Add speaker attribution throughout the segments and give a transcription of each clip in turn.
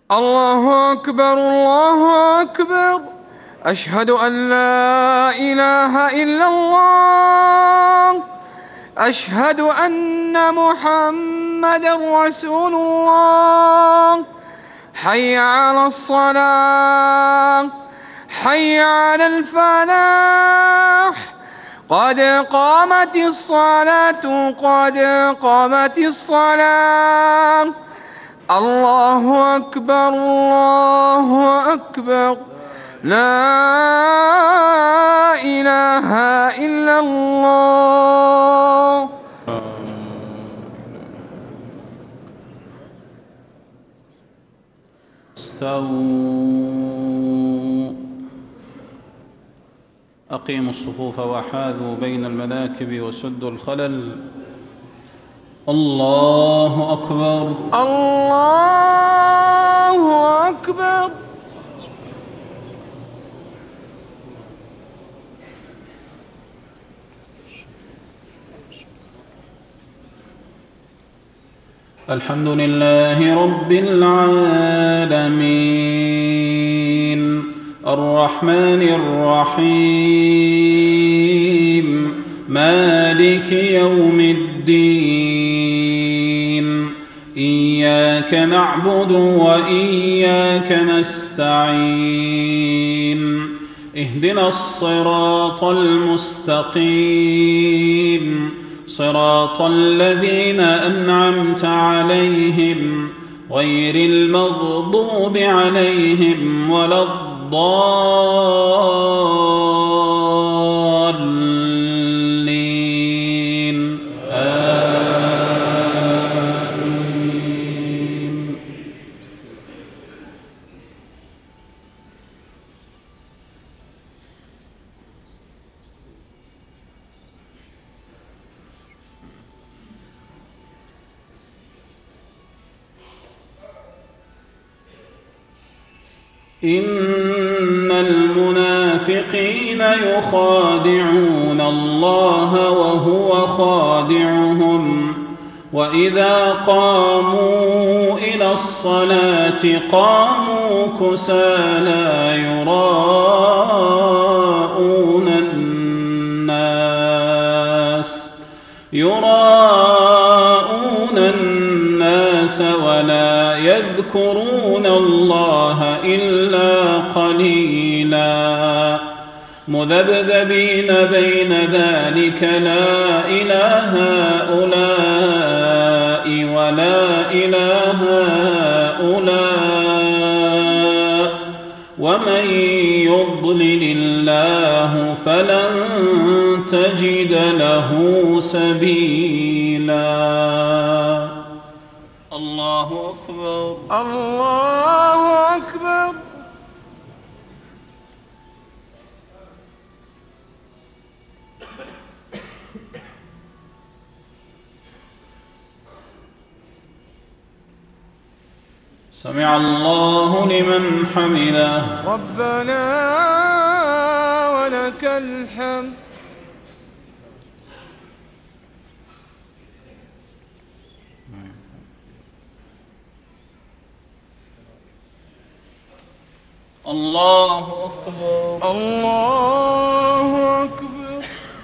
Speaker 1: الله أكبر الله أكبر. أشهد أن لا إله إلا الله. أشهد أن محمدًا رسول الله. حي على الصلاة، حي على الفلاح، قد قامت الصلاة، قد قامت الصلاة. الله أكبر الله أكبر. لا إله إلا الله.
Speaker 2: استووا، أقيموا الصفوف وحاذوا بين المناكب وسدوا الخلل. الله أكبر
Speaker 1: الله أكبر.
Speaker 2: الحمد لله رب العالمين الرحمن الرحيم مالك يوم الدين. إياك نعبد وإياك نستعين. اهدنا الصراط المستقيم، صراط الذين أنعمت عليهم غير المغضوب عليهم ولا الضالين. آمين. إن المنافقين يخادعون الله وهو خادعهم، وإذا قاموا إلى الصلاة قاموا كسالى يراءون الناس ولا يذكرون الله إلا قليلا، مذبذبين بين ذلك لا إله هؤلاء ولا إله هؤلاء، ومن يضلل الله فلن تجد له سبيلا. الله أكبر
Speaker 1: الله أكبر.
Speaker 2: سمع الله لمن حمده.
Speaker 1: ربنا ولك الحمد.
Speaker 2: الله أكبر
Speaker 1: الله أكبر.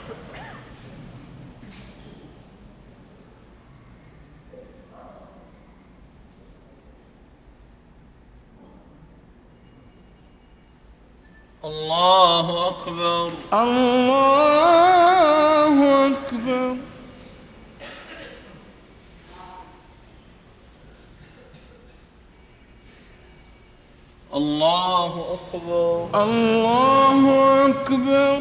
Speaker 2: الله أكبر
Speaker 1: الله أكبر.
Speaker 2: الله أكبر
Speaker 1: الله أكبر.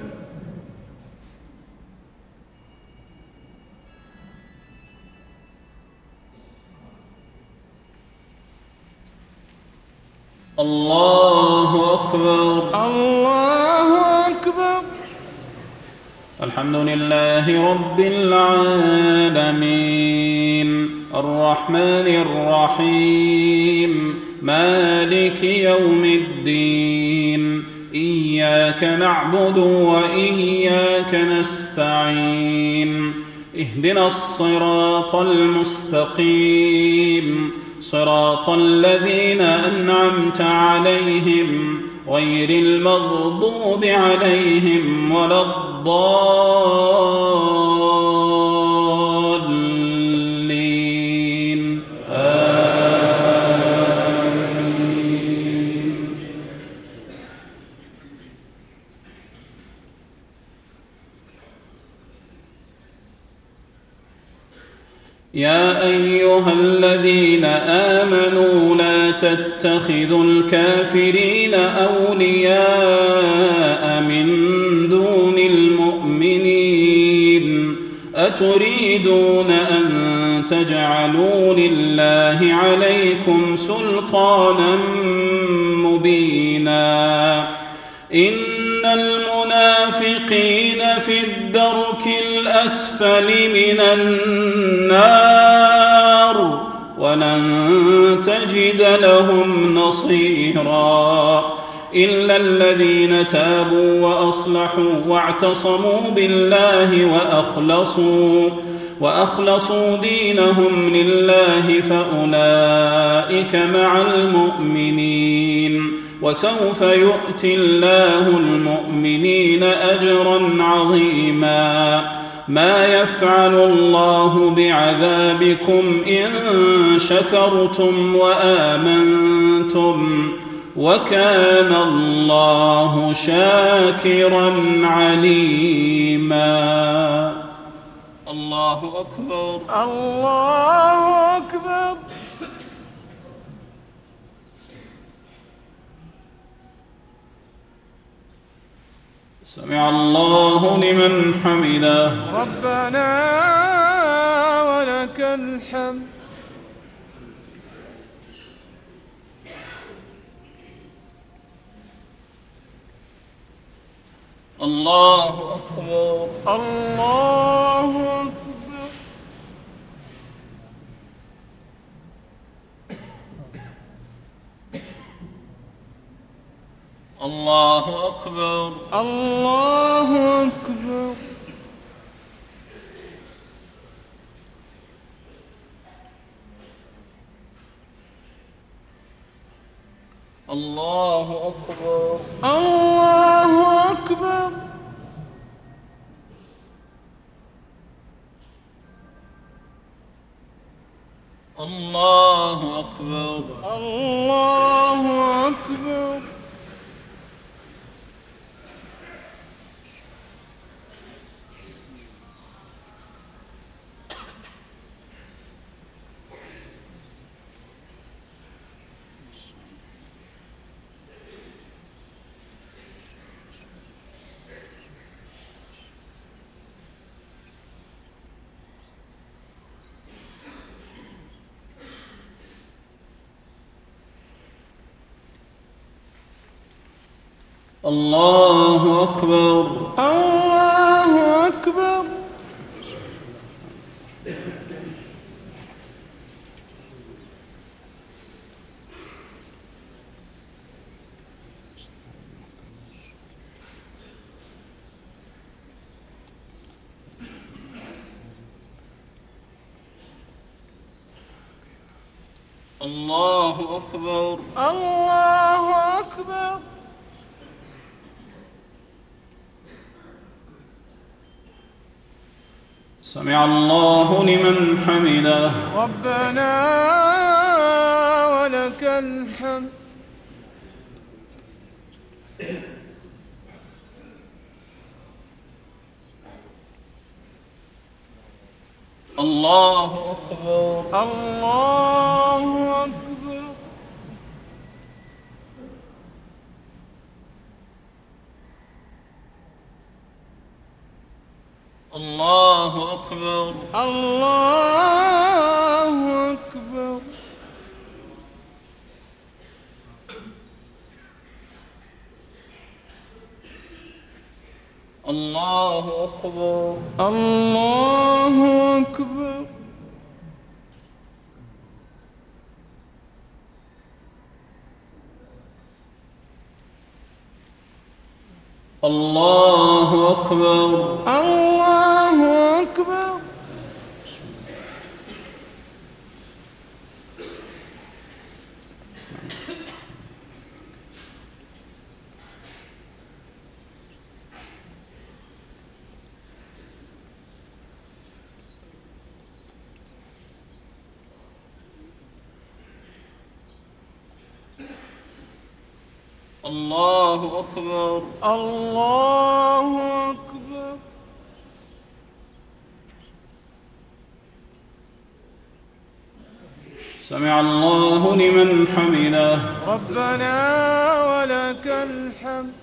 Speaker 2: الله أكبر
Speaker 1: الله أكبر.
Speaker 2: الحمد لله رب العالمين الرحمن الرحيم مالك يوم الدين. إياك نعبد وإياك نستعين. اهدنا الصراط المستقيم، صراط الذين أنعمت عليهم غير المغضوب عليهم ولا الضالين آمين. يا أيها الذين آمنوا لا تتخذوا الكافرين أولياء من دون المؤمنين أتريدون أن تجعلوا لله عليكم سلطانا مبينا إن المنافقين في الدرك الأسفل من النار ولن تجد لهم نصيرا إلا الذين تابوا وأصلحوا واعتصموا بالله وأخلصوا دينهم لله فأولئك مع المؤمنين وسوف يؤتي الله المؤمنين أجرا عظيما ما يفعل الله بعذابكم إن شكرتم وآمنتم وكان الله شاكرا عليما. الله أكبر
Speaker 1: الله أكبر.
Speaker 2: سمع الله لمن حمده
Speaker 1: ربنا ولك الحمد.
Speaker 2: الله أكبر
Speaker 1: الله أكبر.
Speaker 2: الله أكبر
Speaker 1: الله أكبر.
Speaker 2: الله أكبر
Speaker 1: الله أكبر.
Speaker 2: الله أكبر
Speaker 1: الله أكبر.
Speaker 2: الله أكبر
Speaker 1: الله أكبر.
Speaker 2: الله أكبر
Speaker 1: الله أكبر.
Speaker 2: سمع الله لمن حمده
Speaker 1: ربنا ولك الحمد.
Speaker 2: الله أكبر
Speaker 1: الله أكبر.
Speaker 2: الله أكبر
Speaker 1: الله أكبر.
Speaker 2: الله أكبر
Speaker 1: الله أكبر.
Speaker 2: الله أكبر
Speaker 1: الله أكبر.
Speaker 2: الله أكبر.
Speaker 1: الله أكبر.
Speaker 2: سمع الله لمن حمده.
Speaker 1: ربنا ولك الحمد.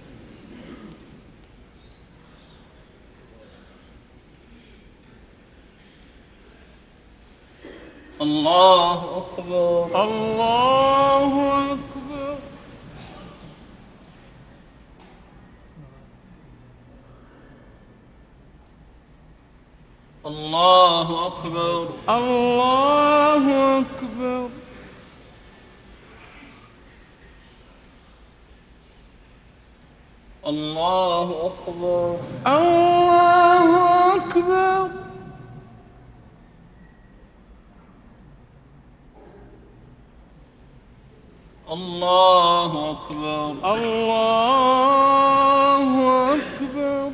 Speaker 2: الله أكبر.
Speaker 1: الله أكبر.
Speaker 2: الله أكبر.
Speaker 1: الله أكبر.
Speaker 2: الله أكبر.
Speaker 1: الله أكبر.
Speaker 2: الله أكبر.
Speaker 1: الله أكبر.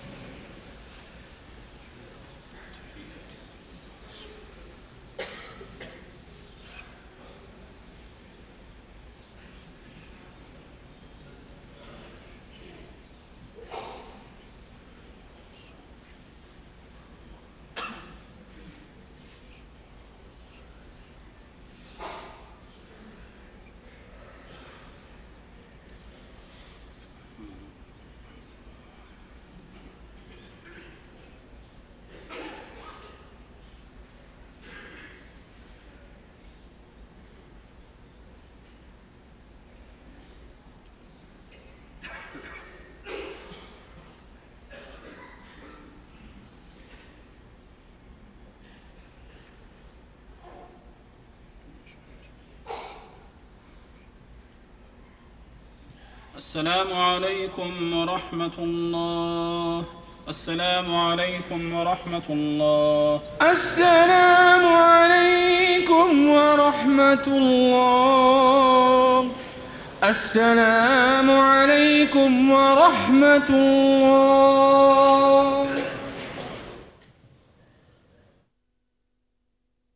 Speaker 2: السلام عليكم ورحمة الله. السلام عليكم ورحمة الله.
Speaker 1: السلام عليكم ورحمة الله. السلام عليكم ورحمة الله.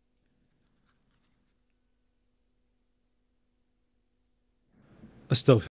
Speaker 3: أستغفر